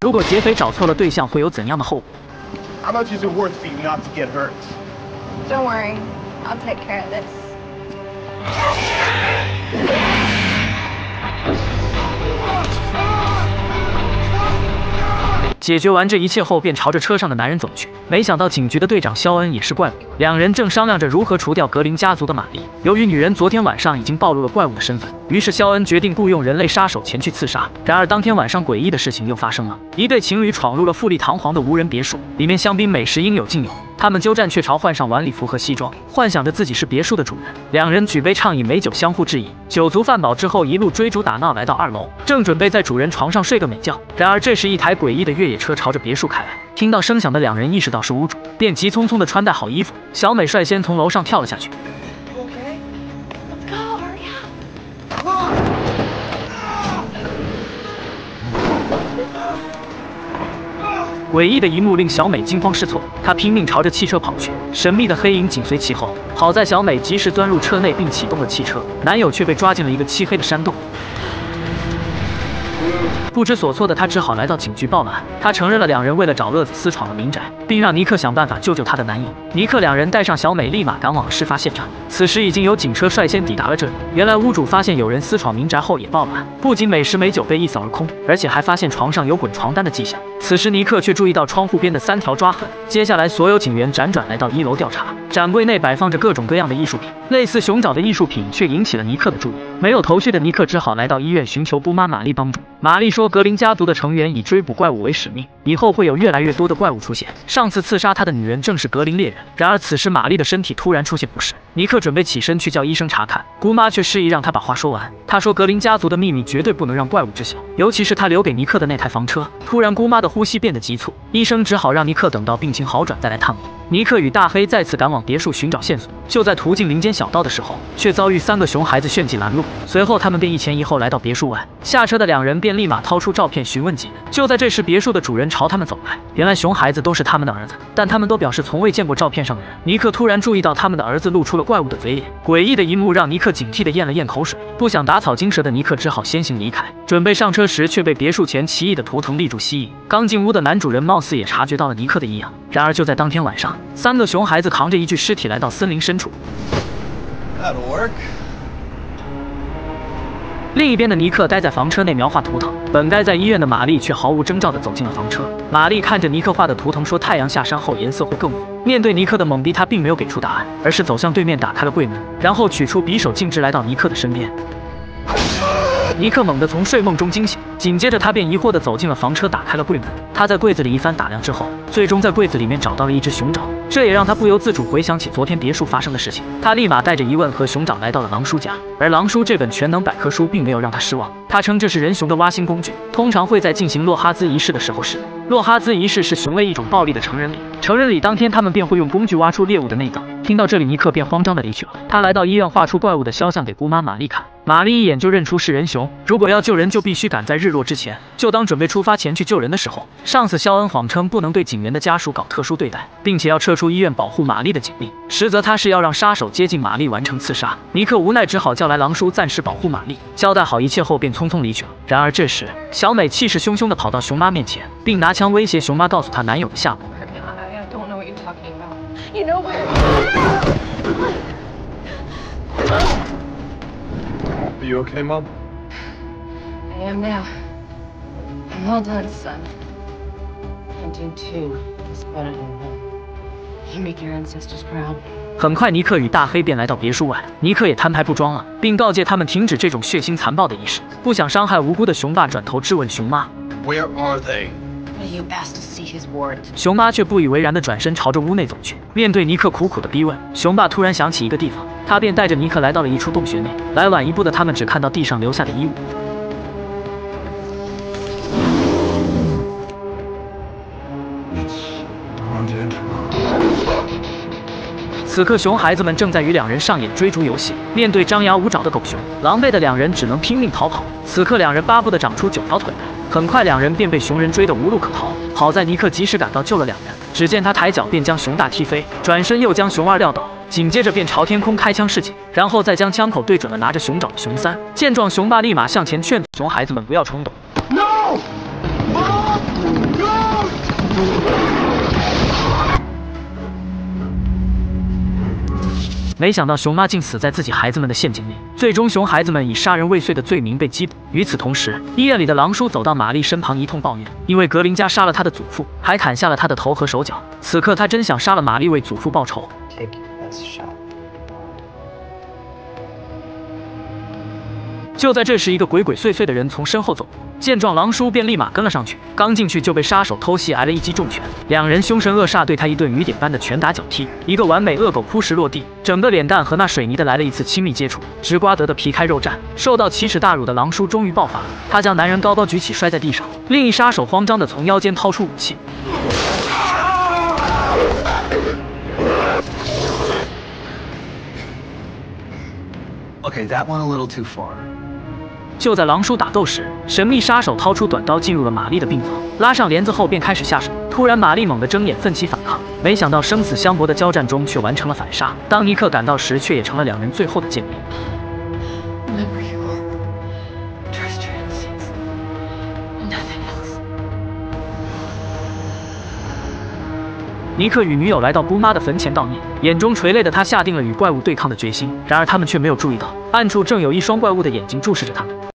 如果劫匪找错了对象，会有怎样的后果？ How much is it worth for you not to get hurt? Don't worry, I'll take care of this. 解决完这一切后，便朝着车上的男人走去。没想到警局的队长肖恩也是怪物，两人正商量着如何除掉格林家族的玛丽。由于女人昨天晚上已经暴露了怪物的身份，于是肖恩决定雇佣人类杀手前去刺杀。然而当天晚上，诡异的事情又发生了，一对情侣闯入了富丽堂皇的无人别墅，里面香槟美食应有尽有。他们鸠占鹊巢，换上晚礼服和西装，幻想着自己是别墅的主人。两人举杯畅饮美酒，相互质疑。酒足饭饱之后，一路追逐打闹，来到2楼，正准备在主人床上睡个美觉。然而这时，一台诡异的越野车朝着别墅开来。听到声响的两人意识到是屋主，便急匆匆地穿戴好衣服。小美率先从楼上跳了下去。 诡异的一幕令小美惊慌失措，她拼命朝着汽车跑去，神秘的黑影紧随其后。好在小美及时钻入车内并启动了汽车，男友却被抓进了一个漆黑的山洞。不知所措的她只好来到警局报了案。她承认了两人为了找乐子私闯了民宅，并让尼克想办法救救她的男友。尼克两人带上小美，立马赶往了事发现场。此时已经有警车率先抵达了这里。原来屋主发现有人私闯民宅后也报了案，不仅美食美酒被一扫而空，而且还发现床上有滚床单的迹象。此时尼克却注意到窗户边的3条抓痕。接下来所有警员辗转来到1楼调查，展柜内摆放着各种各样的艺术品，类似熊掌的艺术品却引起了尼克的注意。没有头绪的尼克只好来到医院寻求姑妈玛丽帮助。玛丽说，格林家族的成员以追捕怪物为使命，以后会有越来越多的怪物出现。上次刺杀他的女人正是格林猎人。然而此时玛丽的身体突然出现不适，尼克准备起身去叫医生查看，姑妈却示意让他把话说完。他说格林家族的秘密绝对不能让怪物知晓，尤其是他留给尼克的那台房车。突然姑妈的呼吸变得急促，医生只好让尼克等到病情好转再来探望。尼克与大黑再次赶往别墅寻找线索，就在途径林间小道的时候，却遭遇3个熊孩子炫技拦路。随后他们便一前一后来到别墅外，下车的两人便立马掏出照片询问几人。就在这时，别墅的主人朝他们走来，原来熊孩子都是他们的儿子，但他们都表示从未见过照片上的人。尼克突然注意到他们的儿子露出了怪物的嘴脸，诡异的一幕让尼克警惕地咽了咽口水。不想打草惊蛇的尼克只好先行离开，准备上车时却被别墅前奇异的图腾立柱吸引。刚进屋的男主人貌似也察觉到了尼克的异样，然而就在当天晚上，3个熊孩子扛着一具尸体来到森林深处。另一边的尼克待在房车内描画图腾，本该在医院的玛丽却毫无征兆地走进了房车。玛丽看着尼克画的图腾说：“太阳下山后颜色会更浓。”面对尼克的懵逼，他并没有给出答案，而是走向对面打开了柜门，然后取出匕首径直来到尼克的身边。尼克猛地从睡梦中惊醒，紧接着他便疑惑地走进了房车，打开了柜门。他在柜子里一番打量之后，最终在柜子里面找到了一只熊掌，这也让他不由自主回想起昨天别墅发生的事情。他立马带着疑问和熊掌来到了狼叔家，而狼叔这本全能百科书并没有让他失望。他称这是人熊的挖心工具，通常会在进行洛哈兹仪式的时候使用。洛哈兹仪式是熊类一种暴力的成人礼，成人礼当天他们便会用工具挖出猎物的内脏。听到这里，尼克便慌张地离去了。他来到医院，画出怪物的肖像给姑妈玛丽看。玛丽一眼就认出是人熊，如果要救人，就必须赶在日落之前。就当准备出发前去救人的时候，上司肖恩谎称不能对警员的家属搞特殊对待，并且要撤出医院保护玛丽的警令，实则他是要让杀手接近玛丽完成刺杀。尼克无奈只好叫来狼叔暂时保护玛丽，交代好一切后便匆匆离去了。然而这时，小美气势汹汹地跑到熊妈面前，并拿枪威胁熊妈，告诉她男友的下落。 I don't know what you're talking about. You know where? Are you okay, Mom? I am now. Well done, son. Hunting two is better than one. You make your ancestors proud. 很快，尼克与大黑便来到别墅外。尼克也摊牌不装了，并告诫他们停止这种血腥残暴的仪式，不想伤害无辜的熊爸转头质问熊妈 Where are they? You asked to see his ward. 熊妈却不以为然地转身朝着屋内走去。面对尼克苦苦的逼问，熊爸突然想起一个地方，他便带着尼克来到了一处洞穴内。来晚一步的他们只看到地上留下的衣物。此刻，熊孩子们正在与两人上演追逐游戏。面对张牙舞爪的狗熊，狼狈的两人只能拼命逃跑。此刻，两人巴不得长出9条腿来。很快，两人便被熊人追得无路可逃。好在尼克及时赶到救了两人。只见他抬脚便将熊大踢飞，转身又将熊二撂倒，紧接着便朝天空开枪示警，然后再将枪口对准了拿着熊爪的熊三。见状，熊爸立马向前劝阻熊孩子们不要冲动。 No! Mom! 没想到熊妈竟死在自己孩子们的陷阱里，最终熊孩子们以杀人未遂的罪名被缉捕。与此同时，医院里的狼叔走到玛丽身旁一通抱怨，因为格林家杀了他的祖父，还砍下了他的头和手脚。此刻他真想杀了玛丽为祖父报仇。就在这时，一个鬼鬼祟祟的人从身后走过，见状，狼叔便立马跟了上去。刚进去就被杀手偷袭挨了一记重拳，两人凶神恶煞对他一顿雨点般的拳打脚踢，一个完美恶狗扑食落地，整个脸蛋和那水泥的来了一次亲密接触，直刮得的皮开肉绽。受到奇耻大辱的狼叔终于爆发了，他将男人高高举起摔在地上，另一杀手慌张地从腰间掏出武器。 Okay, that went a little too far. 就在狼叔打斗时，神秘杀手掏出短刀进入了玛丽的病房，拉上帘子后便开始下手。突然，玛丽猛地睁眼，奋起反抗，没想到生死相搏的交战中却完成了反杀。当尼克赶到时，却也成了两人最后的见面。尼克与女友来到姑妈的坟前悼念，眼中垂泪的他下定了与怪物对抗的决心。然而他们却没有注意到，暗处正有一双怪物的眼睛注视着他们。